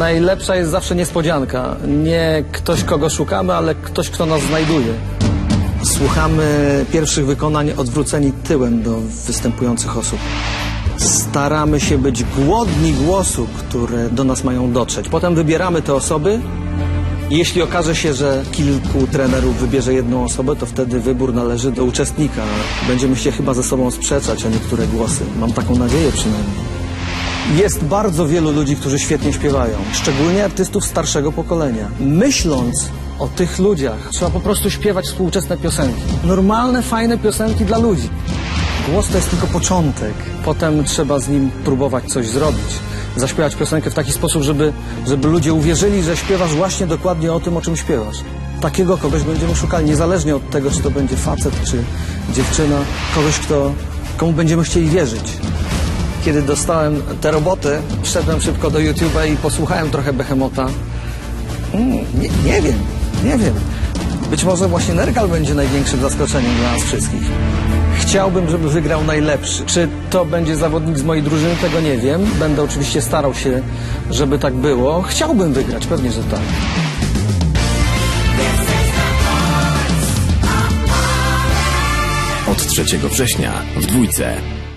Najlepsza jest zawsze niespodzianka. Nie ktoś, kogo szukamy, ale ktoś, kto nas znajduje. Słuchamy pierwszych wykonań odwróceni tyłem do występujących osób. Staramy się być głodni głosu, które do nas mają dotrzeć. Potem wybieramy te osoby. Jeśli okaże się, że kilku trenerów wybierze jedną osobę, to wtedy wybór należy do uczestnika. Będziemy się chyba ze sobą sprzeczać o niektóre głosy. Mam taką nadzieję przynajmniej. Jest bardzo wielu ludzi, którzy świetnie śpiewają, szczególnie artystów starszego pokolenia. Myśląc o tych ludziach, trzeba po prostu śpiewać współczesne piosenki. Normalne, fajne piosenki dla ludzi. Głos to jest tylko początek. Potem trzeba z nim próbować coś zrobić. Zaśpiewać piosenkę w taki sposób, żeby ludzie uwierzyli, że śpiewasz właśnie dokładnie o tym, o czym śpiewasz. Takiego kogoś będziemy szukali, niezależnie od tego, czy to będzie facet, czy dziewczyna. Kogoś, komu będziemy chcieli wierzyć. Kiedy dostałem te roboty, wszedłem szybko do YouTube'a i posłuchałem trochę Behemota. Nie wiem. Być może właśnie Nergal będzie największym zaskoczeniem dla nas wszystkich. Chciałbym, żeby wygrał najlepszy. Czy to będzie zawodnik z mojej drużyny, tego nie wiem. Będę oczywiście starał się, żeby tak było. Chciałbym wygrać, pewnie, że tak. Od 3 września w Dwójce.